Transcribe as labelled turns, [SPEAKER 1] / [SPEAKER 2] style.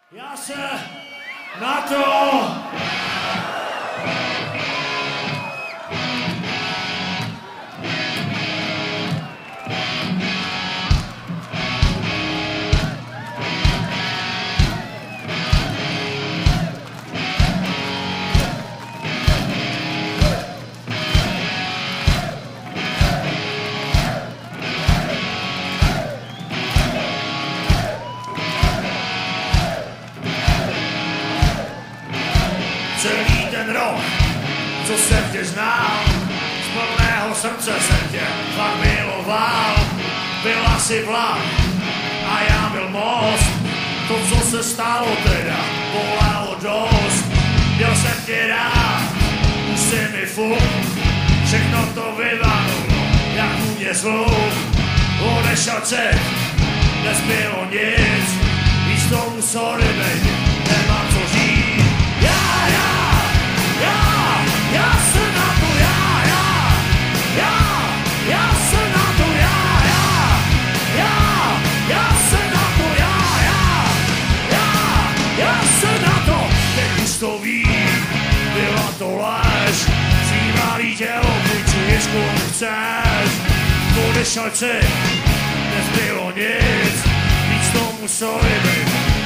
[SPEAKER 1] Já se na to celý ten rok, co jsem tě znal, z plného srdce jsem tě fakt miloval. Byla si vlak a já byl most, to, co se stalo teda, bolelo dost. Měl jsem tě rád, už si mi fuk, všechno to vyvanulo, jak u mě zvuk. Odešel cech, nezbylo nic, víc tomu sorry baby, nemám co říct. Já se na to, já se na to, já se na to, já se na to, teď už to vím, byla to lež, zývalý tělo, půjčuješ komu chceš, odešel cech, nezbylo nic, víc tomu sorry baby.